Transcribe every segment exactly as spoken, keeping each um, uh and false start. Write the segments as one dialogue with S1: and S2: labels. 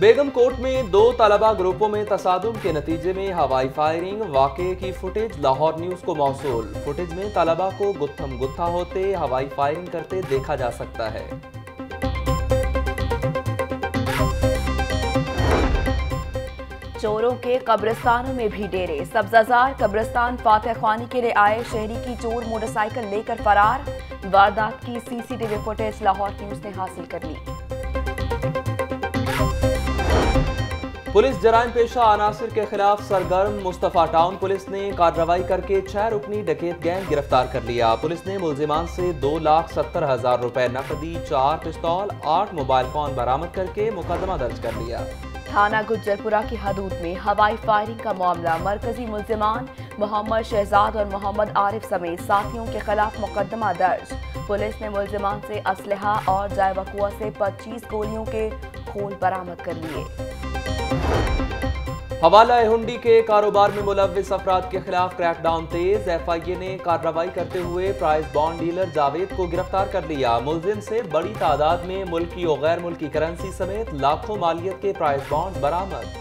S1: बेगम coat में दो तलबा ग्रुपों में तसादुम के नतीजे में हवाई फायरिंग। वाक़े की फुटेज लाहौर न्यूज़ को मौसूल। फुटेज में तलबा को गुत्थम गुत्था होते हवाई फायरिंग करते देखा जा सकता है।
S2: चोरों के कब्रिस्तानों में भी डेरे। सब्जाजार कब्रिस्तान फातह ख्वानी के लिए आए शहरी की चोर मोटरसाइकिल लेकर फरार। वारदात की सीसीटीवी फुटेज लाहौर न्यूज़ ने हासिल कर ली।
S1: पुलिस जराइम पेशा अनासिर के खिलाफ सरगर्म। मुस्तफा टाउन पुलिस ने कार्रवाई करके छह रुकनी डकैत गैंग गिरफ्तार कर लिया। पुलिस ने मुलजिमान से दो लाख सत्तर हजार रुपए नकदी, चार पिस्तौल, आठ मोबाइल फोन बरामद करके मुकदमा दर्ज कर लिया।
S2: थाना गुज्जरपुरा की हदूद में हवाई फायरिंग का मामला। मरकजी मुलजिमान मोहम्मद शहजाद और मोहम्मद आरिफ समेत साथियों के खिलाफ मुकदमा दर्ज। पुलिस ने मुलजिमान से असलहा और जाय वकुआ से पच्चीस गोलियों के खोल बरामद कर लिए।
S1: हवाला हुंडी के कारोबार में मुलव्विस अफराद के खिलाफ क्रैकडाउन तेज। एफ आई ए ने कार्रवाई करते हुए प्राइस बॉन्ड डीलर जावेद को गिरफ्तार कर लिया। मुलजिम से बड़ी तादाद में मुल्की और गैर मुल्की करेंसी समेत लाखों मालियत के प्राइस बॉन्ड बरामद।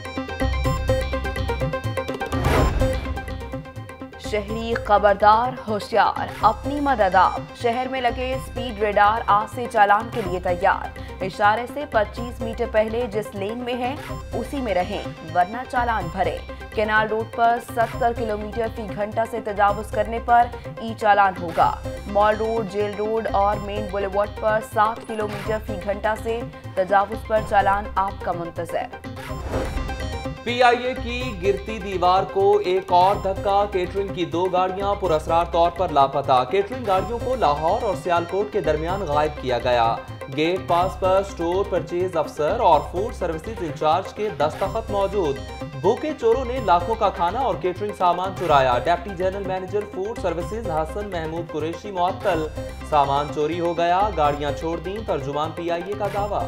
S2: शहरी खबरदार होशियार, अपनी मदद आप। शहर में लगे स्पीड रेडार आज से चालान के लिए तैयार। इशारे से पच्चीस मीटर पहले जिस लेन में है उसी में रहें, वरना चालान भरें। केनाल रोड पर सत्तर किलोमीटर फी घंटा से तजावुज करने पर ई चालान होगा। मॉल रोड, जेल रोड और मेन बुलेवार्ड पर सात किलोमीटर फी घंटा से तजावुज पर चालान आपका मुंतजर।
S1: पी आई ए की गिरती दीवार को एक और धक्का। केटरिंग की दो गाड़ियां पुरअसरार तौर पर लापता। केटरिंग गाड़ियों को लाहौर और सियालकोट के दरमियान गायब किया गया। गेट पास पर स्टोर परचेज अफसर और फूड सर्विसेज इंचार्ज के दस्तखत मौजूद। भूखे चोरों ने लाखों का खाना और केटरिंग सामान चुराया। Deputy general manager food services Hasan Mahmood Qureshi मुअत्तल। सामान चोरी हो गया, गाड़ियां छोड़ दी। तर्जुमान पी आई ए का दावा।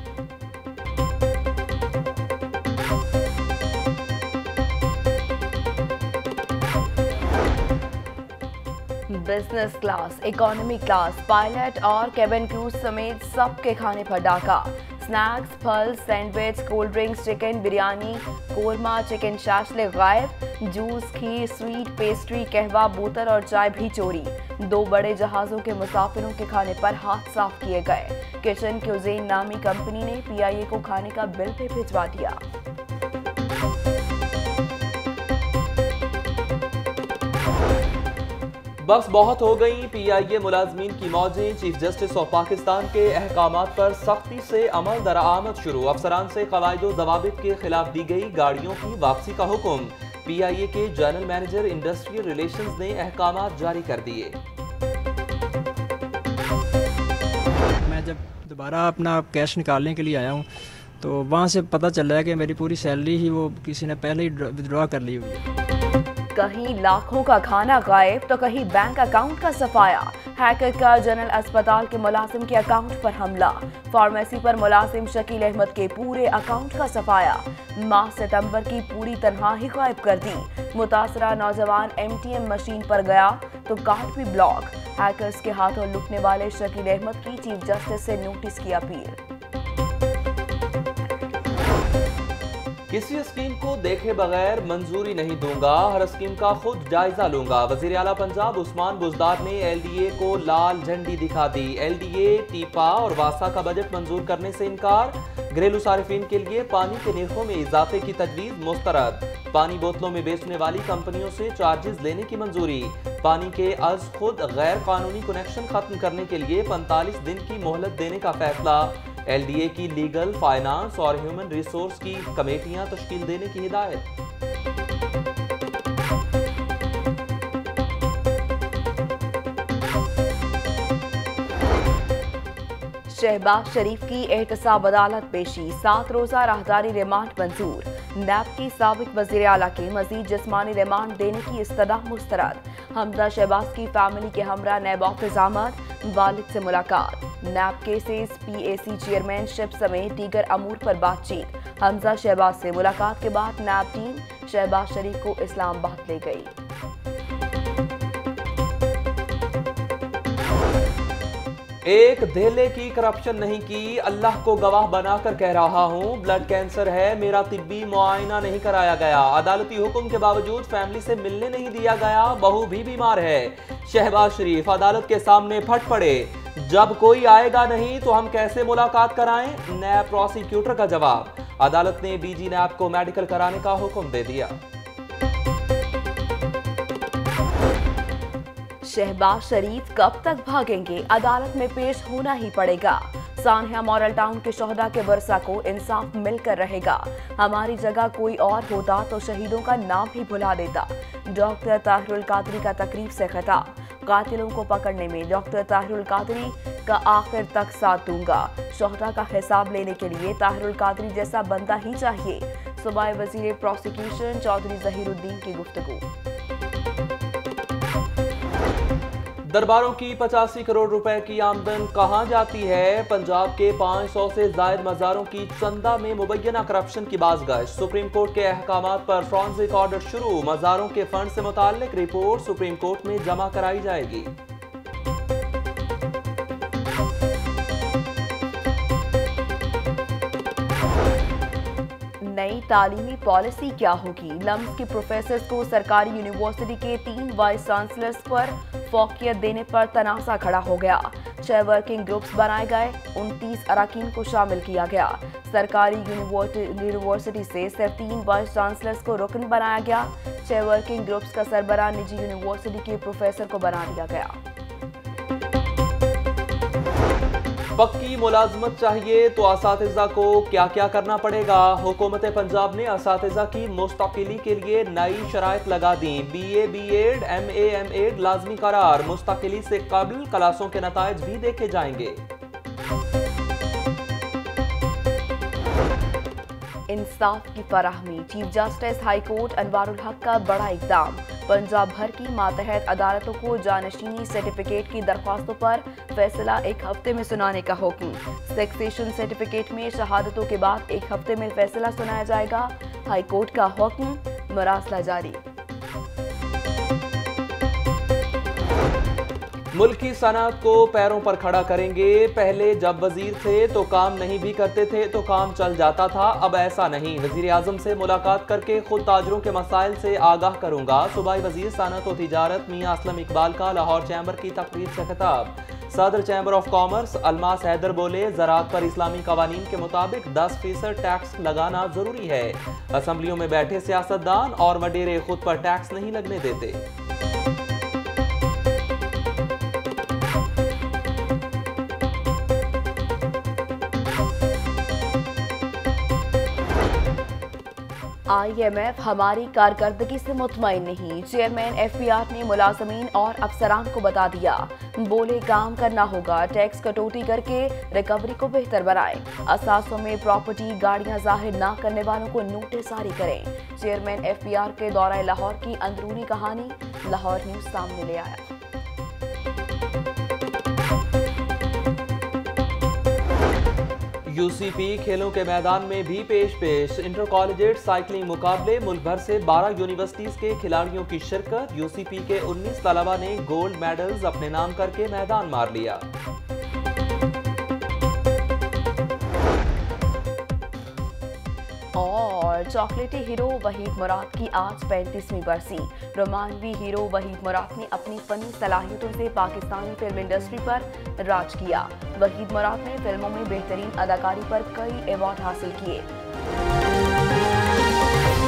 S2: Business class, economy class, pilot और केबिन क्रूज समेत सबके खाने पर डाका। स्नैक्स, फल, sandwich, cold drinks, chicken biryani, korma, chicken shashlik गायब। Juice, kheer, sweet, pastry, kahwa, बोतल और चाय भी चोरी। दो बड़े जहाजों के मुसाफिरों के खाने पर हाथ साफ किए गए। किचन क्यूजीन नामी कंपनी ने पी आई ए को खाने का बिल भी भिजवा दिया।
S1: बस बहुत हो गई, पी आई ए मुलाजमीन की मौजें। चीफ जस्टिस ऑफ पाकिस्तान के अहकामात पर सख्ती से अमल दरामद शुरू। अफसरान से कवायदो ज़वाबित के खिलाफ दी गई गाड़ियों की वापसी का हुक्म। पी आई ए के जनरल मैनेजर इंडस्ट्रियल रिलेशंस ने अहकामात जारी कर दिए।
S3: मैं जब दोबारा अपना कैश निकालने के लिए आया हूँ तो वहाँ से पता चल रहा है कि मेरी पूरी सैलरी ही वो किसी ने पहले ही विड्रॉ कर ली हुई है।
S2: कहीं लाखों का खाना गायब तो कहीं बैंक अकाउंट का सफाया। हैकर का जनरल अस्पताल के मुलाजिम के अकाउंट पर हमला। फार्मेसी पर मुलाजिम शकील अहमद के पूरे अकाउंट का सफाया। माह सितंबर की पूरी तनख्वाही गायब कर दी। मुतासरा नौजवान एम टी एम मशीन पर गया तो कार्ड भी ब्लॉक। हैकर्स के हाथों लुटने वाले शकील अहमद की चीफ जस्टिस से नोटिस की अपील।
S1: किसी स्कीम को देखे बगैर मंजूरी नहीं दूंगा, हर स्कीम का खुद जायजा लूंगा। वजीर आला पंजाब उस्मान बुजदार ने एल डी ए को लाल झंडी दिखा दी। एल डी ए, टीपा और वासा का बजट मंजूर करने से इनकार। घरेलू सारिफिन के लिए पानी के निर्खों में इजाफे की तजवीज मुस्तरद। पानी बोतलों में बेचने वाली कंपनियों से चार्जेस लेने की मंजूरी। पानी के अज खुद गैर कानूनी कनेक्शन खत्म करने के लिए पैंतालीस दिन की मोहलत देने का फैसला। एल डी ए की लीगल, फाइनेंस और ह्यूमन रिसोर्स की कमेटियां तश्कील देने की हिदायत।
S2: शहबाज शरीफ की एहतसाब अदालत पेशी। सात रोजा राहदारी रिमांड मंजूर। नैब की साबिक वजीर आला की मजीद जिस्मानी रिमांड देने की इस्तदा मुस्तरद। हमजा शहबाज की फैमिली के हमरा नैब ऑफिस आमद। वालिद से मुलाकात। नैब cases, P A C chairmanship समेत दीगर अमूर पर बातचीत। हमजा शहबाज से मुलाकात के बाद नैब टीम शहबाज शरीफ को इस्लामाबाद ले गई।
S1: एक धेले की करप्शन नहीं की, अल्लाह को गवाह बनाकर कह रहा हूं, ब्लड कैंसर है, मेरा तिब्बी मुआयना नहीं कराया गया, अदालती हुक्म के बावजूद फैमिली से मिलने नहीं दिया गया, बहू भी बीमार है। शहबाज शरीफ अदालत के सामने फट पड़े, जब कोई आएगा नहीं तो हम कैसे मुलाकात कराएं? नैब प्रोसिक्यूटर का जवाब, अदालत ने बीजी नैब को मेडिकल कराने का हुक्म दे दिया।
S2: शहबाज शरीफ कब तक भागेंगे? अदालत में पेश होना ही पड़ेगा। सानहा मॉडल टाउन के शोहदा के वर्सा को इंसाफ मिलकर रहेगा। हमारी जगह कोई और होता तो शहीदों का नाम ही भुला देता। डॉक्टर ताहिरुल कादरी का तकरीब से खिताब, कातिलों को पकड़ने में डॉक्टर ताहिरुल कादरी का आखिर तक साथ दूंगा। शोहदा का हिसाब लेने के लिए ताहिरुल कादरी जैसा बंदा ही चाहिए। सूबाई वजीर प्रोसिक्यूशन चौधरी जहीरुद्दीन की गुफ्तगू।
S1: दरबारों की पचासी करोड़ रुपए की आमदन कहां जाती है? पंजाब के पाँच सौ से जायद मज़ारों की चंदा में मुबैना करप्शन की बाज़गश। सुप्रीम कोर्ट के अहकामात पर फॉरेंसिक ऑडिट शुरू। मज़ारों के फंड से मुताल्लिक रिपोर्ट सुप्रीम कोर्ट में जमा कराई जाएगी।
S2: नई तालीमी पॉलिसी क्या होगी? लम्स के प्रोफेसर्स को सरकारी यूनिवर्सिटी के तीन वाइस चांसलर्स पर फौकियत देने पर तनाज़ा खड़ा हो गया। छह वर्किंग ग्रुप्स बनाए गए, उनतीस अराकीन को शामिल किया गया। सरकारी यूनिवर्सिटी से सिर्फ तीन वाइस चांसलर्स को रुकन बनाया गया। छह वर्किंग ग्रुप्स का सरबराह निजी यूनिवर्सिटी के प्रोफेसर को बना दिया गया।
S1: पक्की मुलाजमत चाहिए तो असातिज़ा को क्या क्या करना पड़ेगा? हुकूमत पंजाब ने असातिज़ा की मुस्तकिली के लिए नई शराइत लगा दी। B A B Ed M A M Ed लाजमी करार। मुस्तकिली से कबल क्लासों के नताइज भी देखे जाएंगे।
S2: इंसाफ की फराहमी, chief justice high court Anwarul Haq का बड़ा इकदाम। पंजाब भर की मातहत अदालतों को जानशीनी सर्टिफिकेट की दरख्वास्तों पर फैसला एक हफ्ते में सुनाने का हुक्म। सक्सेशन सर्टिफिकेट में शहादतों के बाद एक हफ्ते में फैसला सुनाया जाएगा। हाई कोर्ट का हुक्म, मरासला जारी।
S1: मुल्क की सनअत को पैरों पर खड़ा करेंगे। पहले जब वजीर थे तो काम नहीं भी करते थे तो काम चल जाता था, अब ऐसा नहीं। वजीर आजम से मुलाकात करके खुद ताजरों के मसाइल से आगाह करूंगा। सूबाई वजीर सनअत व तिजारत मियां असलम इकबाल का लाहौर चैम्बर की तकरीर से खिताब। सदर chamber of commerce Almas Haider बोले, ज़राअत पर इस्लामी कवानीन के मुताबिक दस फीसद टैक्स लगाना जरूरी है। असम्बलियों में बैठे सियासतदान और वडेरे खुद पर टैक्स नहीं लगने देते।
S2: आई एम एफ हमारी कारकर्दगी से मुतमईन नहीं। चेयरमैन एफ पी आर ने मुलाजमीन और अफसरान को बता दिया, बोले काम करना होगा, टैक्स कटौती करके रिकवरी को बेहतर बनाएं। असासों में प्रॉपर्टी गाड़ियां जाहिर ना करने वालों को नोटिस जारी करें। चेयरमैन एफ पी आर के दौरा लाहौर की अंदरूनी कहानी लाहौर न्यूज सामने ले आया।
S1: यूसीपी खेलों के मैदान में भी पेश पेश। इंटर कॉलेजिएट साइकिलिंग मुकाबले, मुल्क भर से बारह यूनिवर्सिटीज के खिलाड़ियों की शिरकत। यूसीपी के उन्नीस तलबा ने गोल्ड मेडल्स अपने नाम करके मैदान मार लिया।
S2: और चॉकलेटी हीरो वहीद मुराद की आज पैंतीसवीं बरसी। रोमानवी हीरो वहीद मुराद ने अपनी फनी सलाहियतों से पाकिस्तानी फिल्म इंडस्ट्री पर राज किया। वहीद मुराद ने फिल्मों में बेहतरीन अदाकारी पर कई अवार्ड हासिल किए।